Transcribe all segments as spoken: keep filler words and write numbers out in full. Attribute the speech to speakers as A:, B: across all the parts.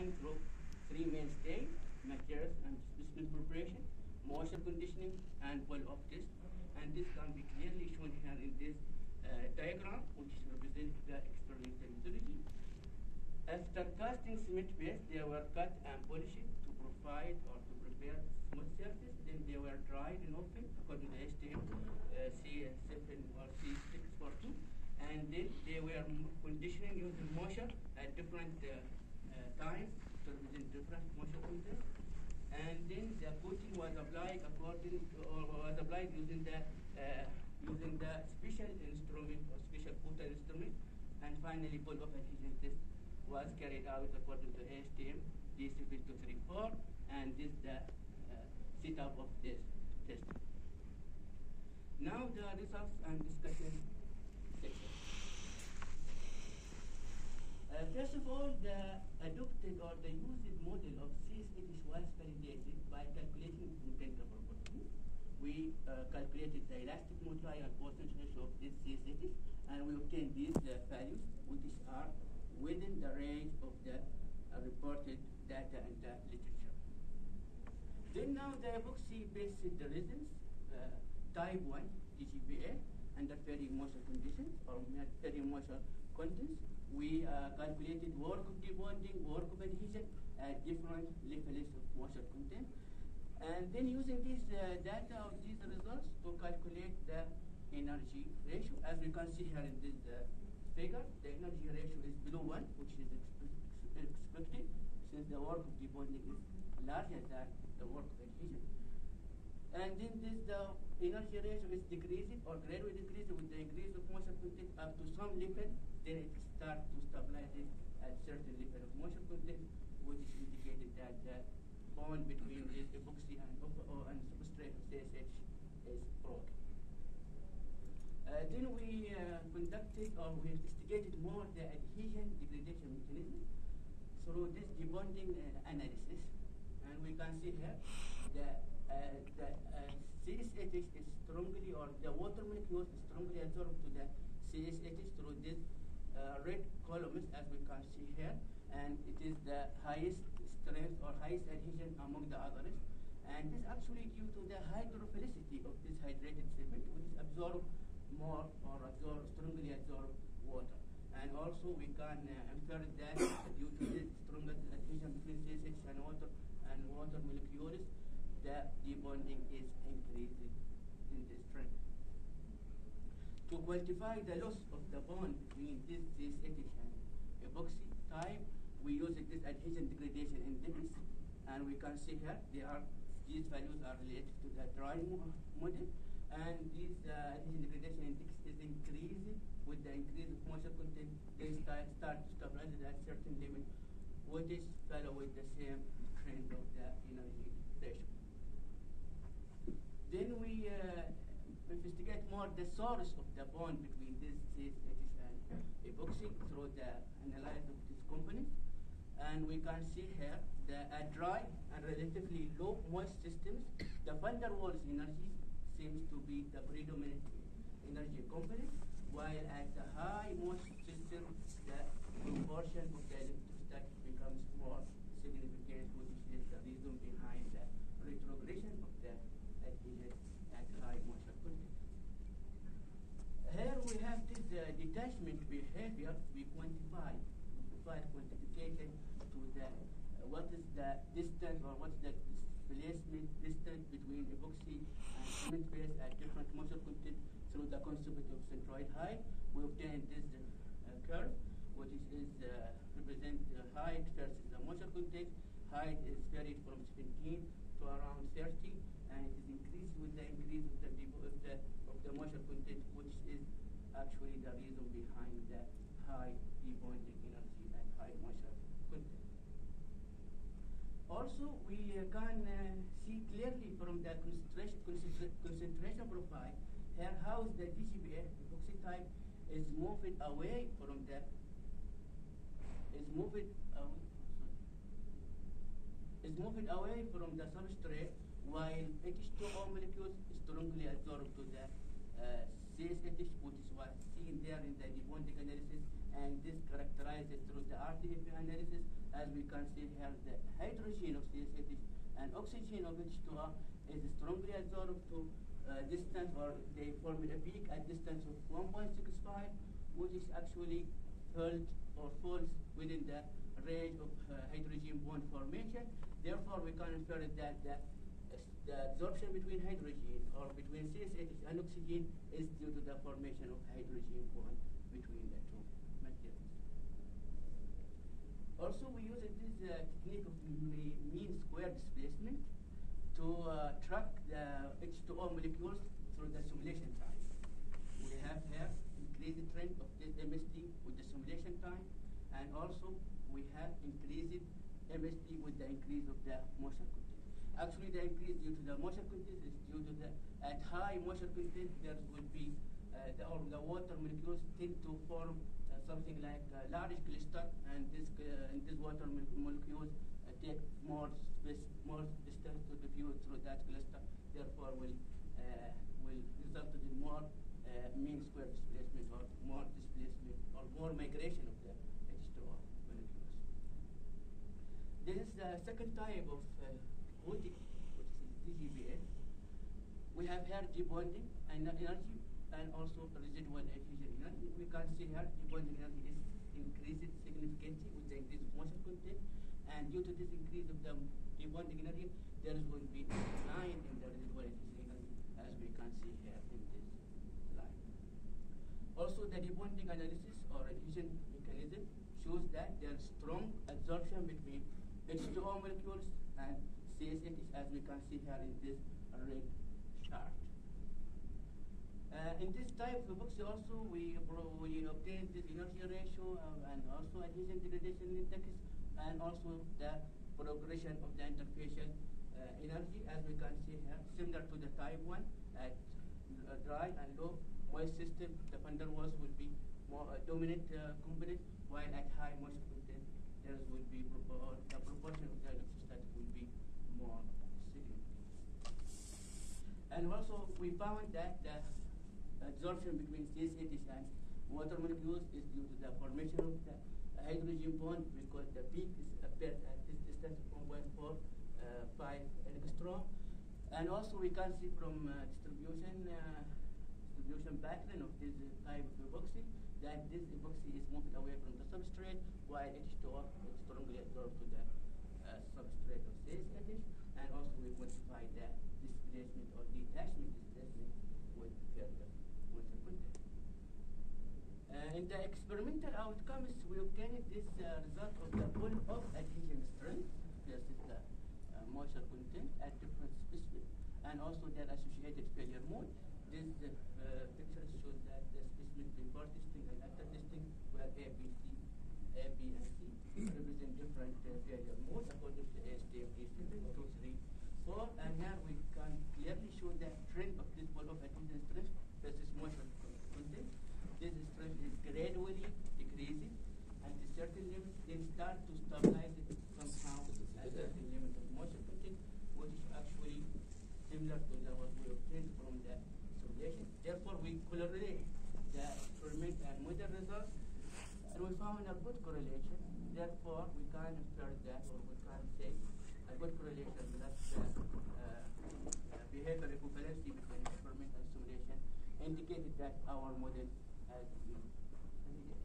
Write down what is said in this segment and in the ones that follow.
A: defined through three mainstays: materials and specimen preparation, moisture conditioning, and pull-off test. And this can be clearly shown here in this uh, diagram, which represents the experimental methodology. After casting cement paste, they were cut and polished to provide or to prepare smooth surface. Then they were dried and opened according to H T M uh, C seven or C six forty-two. And then they were conditioning using moisture at different uh, uh, times to represent different moisture content. And then the coating was applied according to, or was applied using the uh, using the special instrument or special coater instrument. And finally, pull-off adhesion test was carried out according to H T M D seven two three four, and this is the uh, setup of this test. Now the results and discussion section. Uh, first of all, the adopted or the used model of C S eighty was validated by calculating numerical properties. We uh, calculated the elastic moduli and potential ratio of this C S eighty, and we obtained these uh, values, which are within the range of the uh, reported data in the literature. Then now the epoxy-based resins, uh, type one D G B A, under very moisture conditions or very moisture contents. We uh, calculated work of debonding, work of adhesion at different levels of moisture content. And then using this uh, data or these results to calculate the energy ratio. As we can see here in this uh, figure, the energy ratio is below one, which is expe expected since the work of debonding is larger than the work of adhesion. And then this the energy ratio is decreasing or gradually decreasing with the increase of moisture content up to some level. Then it starts to stabilize at certain level of moisture content, which is indicated that the bond between this epoxy and, uh, and substrate of C S H is broken. Uh, then we uh, conducted or we investigated more the adhesion degradation mechanism through this debonding uh, analysis. And we can see here that uh, the uh, C S H is strongly, or the water molecules is strongly absorbed to the C S H through this uh, red columns, as we can see here. And it is the highest strength or highest adhesion among the others. And this actually due to the hydrophilicity of this hydrated cement, which absorb more or absorb, strongly absorb water. And also we can uh, infer that due to this stronger adhesion between C S H and water and water molecules, the debonding is increasing in this trend. To quantify the loss of the bond between this C S H and epoxy type, we use this adhesion degradation index, and we can see here they are these values are related to the drying mo model, and this uh, adhesion degradation index is increasing with the increase of moisture content. They start, start to stabilize at a certain limit, which is follow with the same trend of the energy ratio. Then we uh, investigate more the source of the bond between this C S H and epoxy through the analysis of these components. And we can see here that at dry and relatively low moist systems, the van der Waals energy seems to be the predominant energy component, while at the high moist system, the proportion of the electrostatic becomes more significant, which is the reason behind the retrogression of the adhesion at high moisture content. Here we have this uh, detachment behavior. We quantify, provide quantification to the uh, what is the distance or what's the displacement distance between epoxy and cement base at different moisture content through the concept of centroid height. We obtain this uh, curve, which is, is uh, represent uh, height versus the moisture content. Height is varied from seventeen to around thirty, and it is increased with the increase of the, of the, of the moisture content, which is actually the reason behind the high debonding energy at high moisture content. Also, we uh, can uh, see clearly from the concentration, concentra concentration profile here how the D G B A epoxy type is moving away from the is moving away, is moving away from the substrate, while H two O molecules strongly adsorbed to the uh, C S H, which is what seen there in the debonding analysis, and this characterized through the R T F analysis as we can see here, the hydrogen of C S eight and oxygen of H two O is strongly adsorbed to uh, distance, or they form a peak at distance of one point six five, which is actually held or falls within the range of uh, hydrogen bond formation. Therefore, we can infer that the, the absorption between hydrogen or between C S eight and oxygen is due to the formation of hydrogen bond between the two materials. Also, we use this uh, technique of mean square displacement to uh, track the H two O molecules through the simulation time. We have here increased trend of this M S T with the simulation time, and also we have increased M S T with the increase of the moisture content. Actually, the increase due to the moisture content is due to the, at high moisture content, there will be, uh, the, or the water molecules tend to form uh, something like a large cluster, and this, uh, and this water mo molecules uh, take more space, more distance to diffuse through that cluster, therefore will, uh, will result in more uh, mean square displacement, or more displacement, or more migration of the H two O molecules. This is the second type of uh, bonding, which is D G B A. We have here debonding and energy, and also residual diffusion energy. We can see here debonding energy is increased significantly with the increase of moisture content, and due to this increase of the debonding energy, there is going to be a decline in the residual diffusion energy, as we can see here in this slide. Also, the debonding analysis or adhesion mechanism shows that there is strong absorption between H two O molecules and C S eight, as we can see here in this red chart. Uh, in this type of epoxy also, we, we obtain this energy ratio uh, and also adhesion degradation index, and also the progression of the interfacial uh, energy, as we can see here, similar to the type one. At uh, dry and low moist system, the van der Waals will be more uh, dominant uh, component, while at high moisture content, there will be uh, the proportion of the electrostatic will be more significant. And also, we found that the absorption between C S eight and water molecules is due to the formation of the hydrogen bond, because the peak is appeared at this distance of one point four five angstrom. And also, we can see from uh, distribution uh, distribution pattern of this uh, type of epoxy that this epoxy is moved away from the substrate, while H two O is strongly absorbed to the uh, substrate of C S eight, and also we modify the displacement or detachment displacement with further moisture content. Uh, in the experimental outcomes, we obtained this uh, result of the pull-off adhesion strength versus the uh, moisture content at different specimens, and also their associated failure mode. This uh, picture shows that the specimen before testing and after testing were A, B, C, A, B, and C represent different uh, failure modes according to A S T M D seven, two, three, four, and here we can clearly show the trend of this pull-off adhesion strength versus moisture content. This strength is gradually decreasing, and to certain limit, then start to stabilize it somehow at a certain limit of moisture content, which is actually similar to the what we obtained from the simulation. Therefore, we correlate the experiment and model results, and we found a good correlation. Therefore, we can infer that, or we can say a good correlation that the uh, uh, behavior equivalency between experiment and simulation indicated that our model has been validated.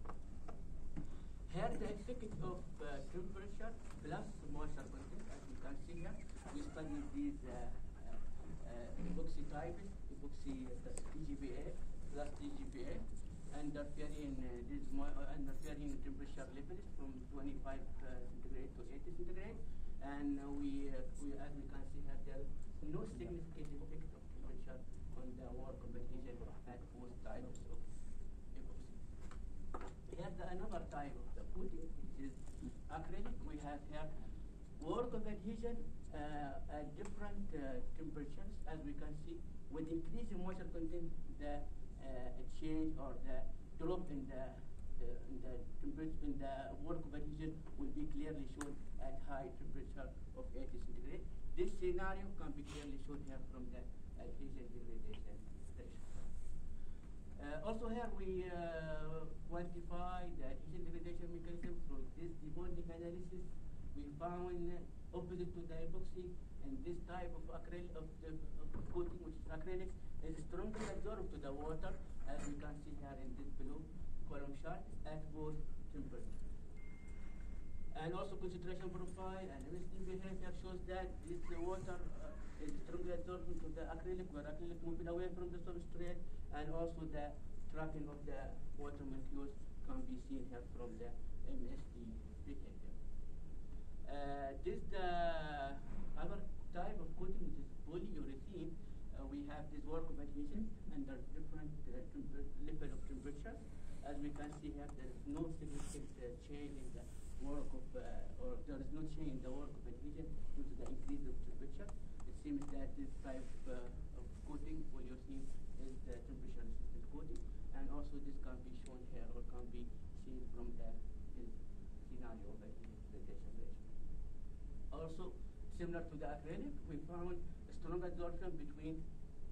A: Here, the effect of uh, temperature plus moisture content, as you can see here, we studied these uh, uh, uh, epoxy types, epoxy uh, D G B A plus D G B A, and interfering uh, this uh, interfering temperature levels from twenty-five uh, centigrade to eighty centigrade, and uh, we, uh, we, as we can see here, there is no significant effect of temperature on the work of adhesion at both types of epoxy. Here, the another type of the coating, which is acrylic. We have here work of adhesion uh, at different uh, temperatures, as we can see. With increasing moisture content, the uh, change or the drop in the uh, in the temperature in the work of adhesion will be clearly shown at high temperature of eighty centigrade. This scenario can be clearly shown here from the adhesion degradation ratio. Uh, also here we uh, quantify the adhesion degradation mechanism through this debonding analysis, we found uh, opposite to the epoxy, and this type of acrylic of, the, of coating, which is acrylic, is strongly absorbed to the water, as we can see here in this below column chart at both temperatures. And also concentration profile and emission behavior shows that this uh, water uh, is strongly absorbed into the acrylic, where acrylic moving away from the substrate, and also the tracking of the water molecules can be seen here from the M S D behavior. Uh, this the other type of coating, which is polyurethane. Uh, we have this work of adhesion under different uh, level of temperature. As we can see here, there is no significant uh, change in the work of, uh, or there is no change in the work of adhesion due to the increase of temperature. It seems that this type uh, of coating, polyurethane, is the temperature resistant coating, and also this can be shown here or can be seen from the this scenario of adhesion presentation ratio. Also, similar to the acrylic, we found a strong absorption between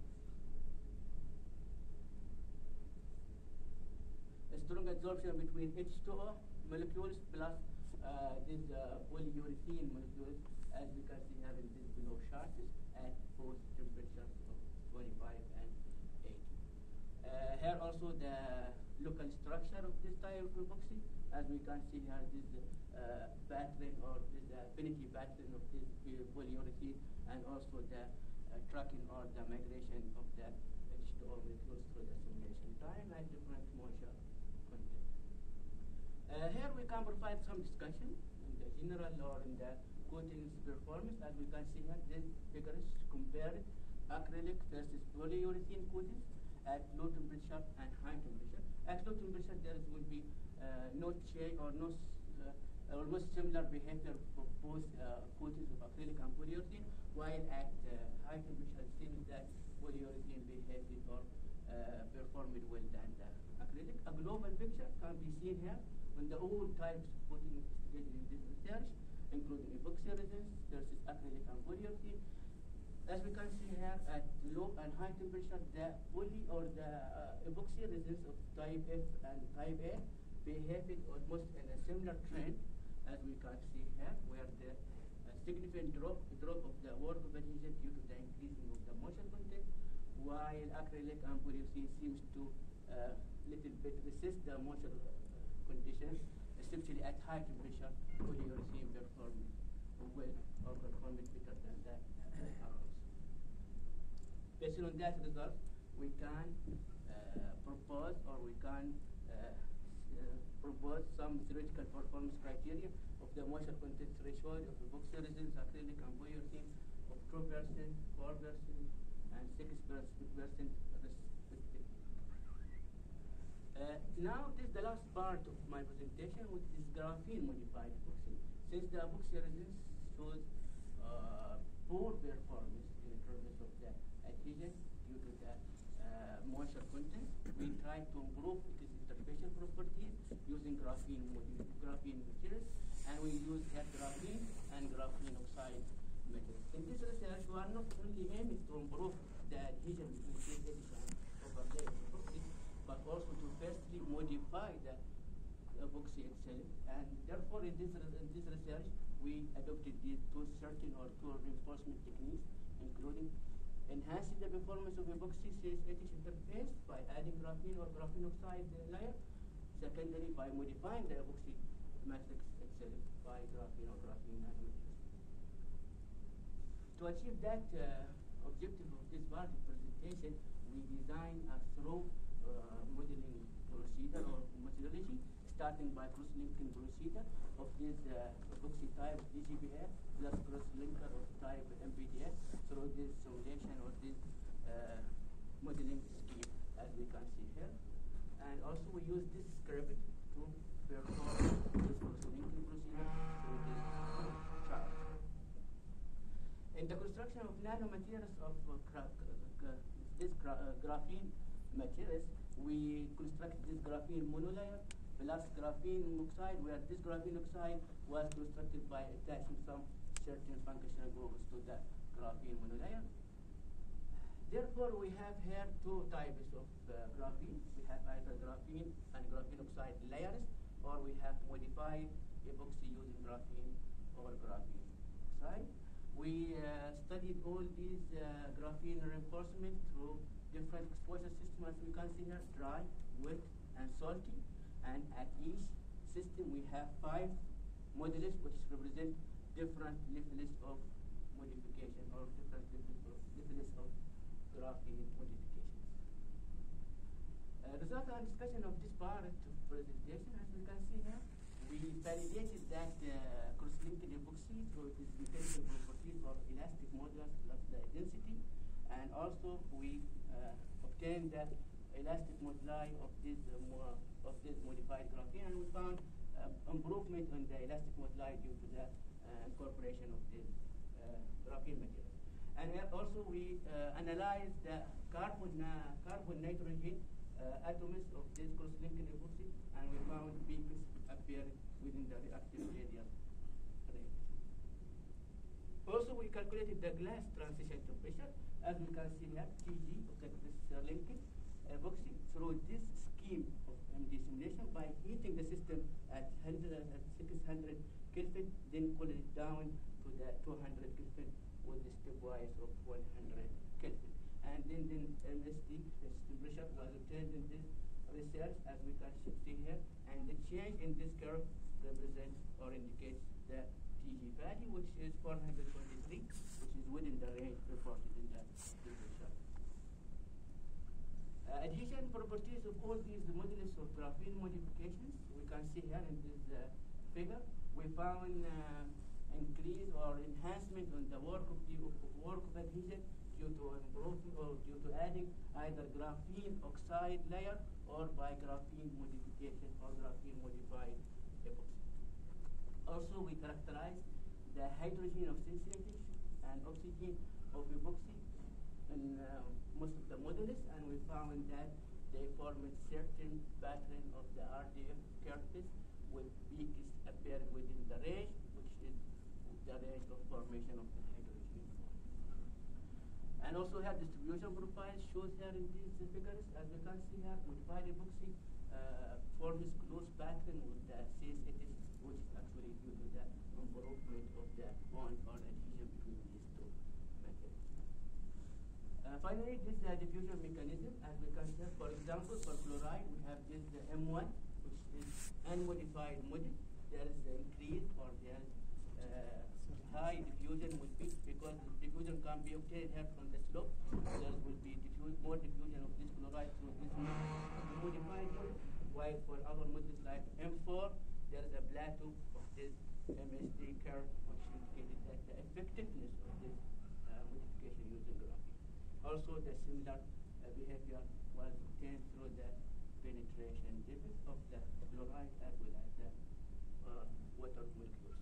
A: a strong absorption between H two O molecules plus uh, these uh, polyurethane molecules, as we can see here in this below charts, at both temperatures of twenty-five and eighty. Uh, here also the local structure of this type of epoxy, as we can see here, this uh, pattern or this uh, affinity pattern of this polyurethane, and also the uh, tracking or the migration of the H two O molecules through the simulation time and different moisture content. Uh, here we can provide some discussion in the general or in the coatings performance. As we can see here, this figure is compared acrylic versus polyurethane coatings at low temperature and high temperature. At low temperature, there will be uh, no change or no uh, almost similar behavior for both uh, coatings of acrylic and polyurethane, while at uh, high temperature, it seems that polyurethane behaved or uh, performed well than the acrylic. A global picture can be seen here on the all types of coating investigated in this research, including epoxy resins versus acrylic and polyurethane. As we can see here, at low and high temperature, the poly or the uh, epoxy resins of type F and type A behaving almost in a similar trend, as we can see here, where the uh, significant drop drop of the work of adhesion due to the increasing of the moisture content, while acrylic and polyurethane seems to uh, little bit resist the moisture uh, conditions, especially at high temperature. Polyurethane performing well or performing better than that. Based on that result, we can uh, propose or we can uh, uh, propose some theoretical performance criteria of the moisture content threshold of epoxy resins, acrylic and polyurethane of two percent, four percent, and six percent respectively. Uh, now, this is the last part of my presentation, which is graphene modified epoxy. Since the epoxy resins shows uh, poor performance in terms of the adhesion due to the uh, moisture content, we try to improve its interfacial properties using graphene graphene materials, and we use here graphene and graphene oxide materials. In this research, we are not only aiming to improve the adhesion between Thesis and overlay epoxy, but also to firstly modify the epoxy itself, and therefore in this in this research we adopted these two certain or two reinforcement techniques, including enhancing the performance of epoxy C S eighty interface by adding graphene or graphene oxide layer. Secondly, by modifying the epoxy matrix itself by graphene or graphene nanomaterials. To achieve that uh, objective of this part of presentation, we designed a thorough uh, modeling procedure or methodology, starting by cross-linking procedure of this uh, epoxy type D G B F plus cross-linker of type M P D S through this simulation or this uh, modeling scheme, as we can see here. And also we use this script to perform this cross-linking procedure through this chart. In the construction of nanomaterials of uh, gra gra this gra uh, graphene materials, we construct this graphene monolayer plus graphene oxide, where this graphene oxide was constructed by attaching some certain functional groups to the graphene monolayer. Therefore, we have here two types of uh, graphene. We have either graphene and graphene oxide layers, or we have modified epoxy using graphene or graphene oxide. We uh, studied all these uh, graphene reinforcement through different exposure systems, as we can see here, dry, wet, and salty. And at each system we have five modules which represent different levels of modification or different levels of, levels of graphene modifications. Uh, result and discussion of this part of presentation, as we can see here, we validated that uh, cross-linked epoxy through its mechanical properties or elastic modulus plus the density, and also we uh, obtained that elastic moduli of this uh, mo of this modified graphene, and we found uh, improvement on the elastic moduli due to the uh, incorporation of this uh, graphene material. And uh, also we uh, analyzed the carbon uh, carbon nitrogen uh, atoms of this cross-linked epoxy, and we found peaks appear within the reactive radial range. Also, we calculated the glass transition temperature, as we can see here, T G of the cross-linked epoxy through this scheme of M D simulation by heating the system at, one hundred, at six hundred Kelvin, then cool it down to the two hundred Kelvin with the stepwise of one hundred Kelvin. And then, then M S D, the temperature, was obtained in this research, as we can see here, and the change in this curve represents or indicates the T G value, which is four hundred twenty-three, which is within the range reported in the literature. Uh, adhesion properties of all these modulus of graphene modifications, we can see here in this uh, figure. We found uh, increase or enhancement on the work of the of work of adhesion due to improving or due to adding either graphene oxide layer or by graphene modification or graphene modified epoxy. Also, we characterized the hydrogen of synthesis and oxygen of epoxy in uh, most of the modulus, and we found that they form a certain pattern of the R D F curves with peaks appear within the range, which is the range of formation of the hydrogen. And also have distribution profile shows here in these figures, as we can see here, modified epoxy uh, forms close pattern with the C S H, which is actually due to the improvement of the bond or adhesion between these two methods. Uh, finally, this is the diffusion mechanism, as we can see. For example, for chloride, we have this uh, M one, which is unmodified model. There is an increase or there is uh, high diffusion with peak, because the diffusion can be obtained here from the slope. There will be diffuse, more diffusion of this chloride through this modified model, while for other models like M four, there is a plateau of this M S D curve, which indicated that the effectiveness of this uh, modification using graphene. Also, the similar uh, behavior was obtained through the penetration depth of the chloride as well as the uh, water molecules.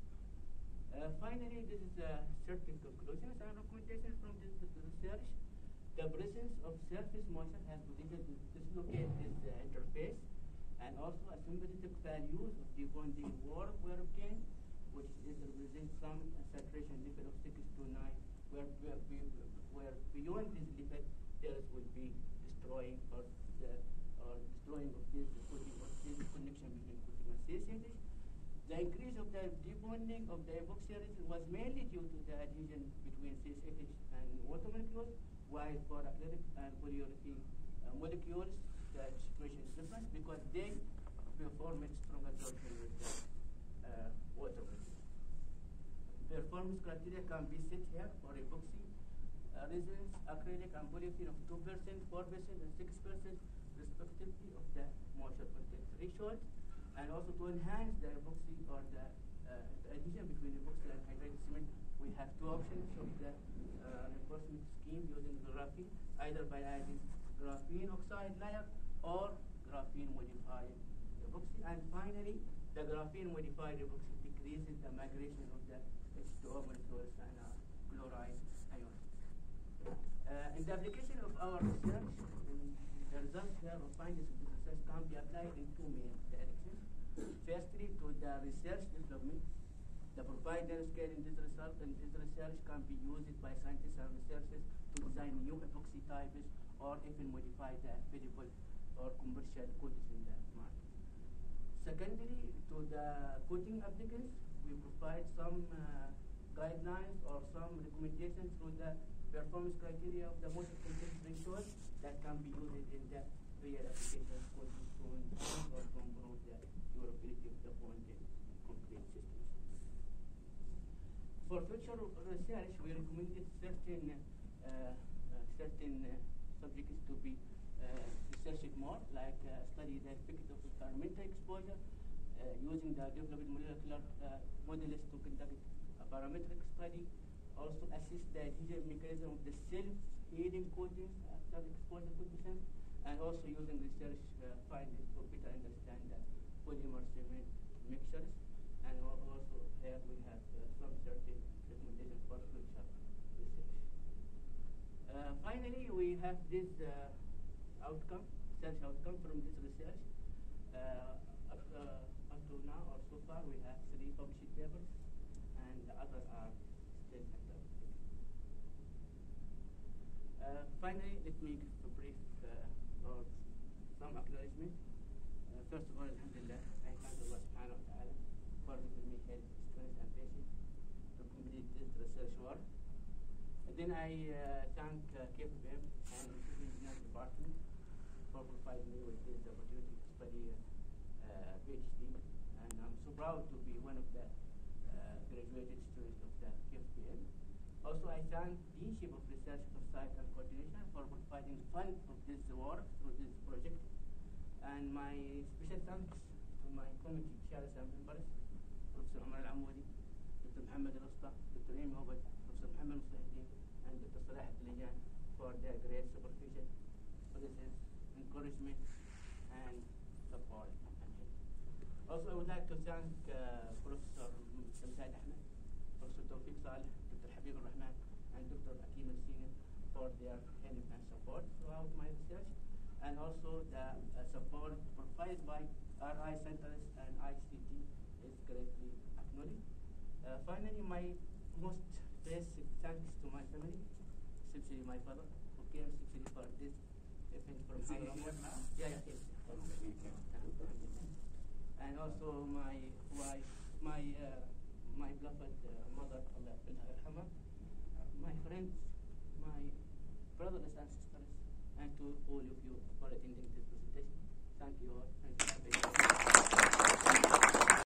A: Uh, finally, this is uh, certain conclusions and recommendations from this research. The presence of surface motion has potential to dislocate this uh, interface, and also a sympathetic values of the bonding work were obtained, which is represent some uh, saturation level of six to nine, where, where, where beyond this level there will be destroying or the or destroying of this coating or this connection between coating and C S H. The increase of the debonding of the epoxy resin was mainly due to the adhesion between C S H and water molecules, while for acrylic and polyurethane uh, molecules, the situation is different because they perform a stronger absorption with the uh, water molecules. Performance criteria can be set here for epoxy uh, resins, acrylic and polyurethane of two percent, four percent, and six percent respectively of the moisture content threshold. And also to enhance the epoxy or the, uh, the adhesion between epoxy and hydrated cement, we have two options of the uh, reinforcement scheme using graphene, either by adding graphene oxide layer or graphene modified epoxy. And finally, the graphene modified epoxy decreases the migration of the H two O molecules and uh, chloride ion. Uh, in the application of our research, the results here or findings of the research can be applied in two main directions. Firstly, to the research development. The provider scale in this result and this research can be used by scientists and researchers to design new epoxy types or even modify the available or commercial coatings in the market. Secondly, to the quoting applicants, we provide some uh, guidelines or some recommendations through the performance criteria of the most complex ratios that can be used in the real application quoting to improve or to improve the durability of the bond in concrete systems. For future research, we recommended certain uh, uh, certain uh, subjects to be uh, researched more, like uh, study the effect of environmental exposure, uh, using the developed molecular uh, models to conduct a parametric study, also assess the adhesion mechanism of the self-healing coatings after exposure conditions, and also using research uh, findings to better understand the polymer cement mixtures. And also here we have uh, some certain recommendations for future research. Uh, finally, we have this uh, outcome, research outcome from this research. Uh, up, uh, up to now or so far, we have three published papers, and the others are still under review. Uh, finally, let me give a brief uh, or some acknowledgement. Uh, first of all, alhamdulillah, I thank Allah subhanahu wa ta'ala for giving me health, strength, and patience to complete this research work. And then I uh, thank uh, K F U P M and the Engineering Department for providing me with this opportunity to study uh, PhD. And I'm so proud to be one of the uh, graduated students of the K F U P M. Also, I thank Deanship of Research, Oversight, and Coordination for providing fund of this work through this project. And my special thanks to my committee chairs and members, Professor Omar Al-Amoudi, Doctor Muhammad Al-Usta, Doctor Amy Hobart, Professor Muhammad Mustahiddin, and Doctor Salah Abdulajan for their great supervision, presence, encouragement, and support. Also, I would like to thank uh, Professor Samsad Ahmed, Professor Tawfiq Saleh, Doctor Habib Al-Rahman, and Doctor Akim Al-Sina for their help and support throughout my research, and also the uh, support provided by R I centers and I C T is greatly acknowledged. Uh, finally, my most basic thanks to my family, especially my father, who came especially for this event from Hyderabad. Yeah, yeah, yes. And also my wife, my uh, my beloved uh, mother, Allah yarhamha, my friends, my brothers and sisters, and to all of you for attending this presentation. Thank you all.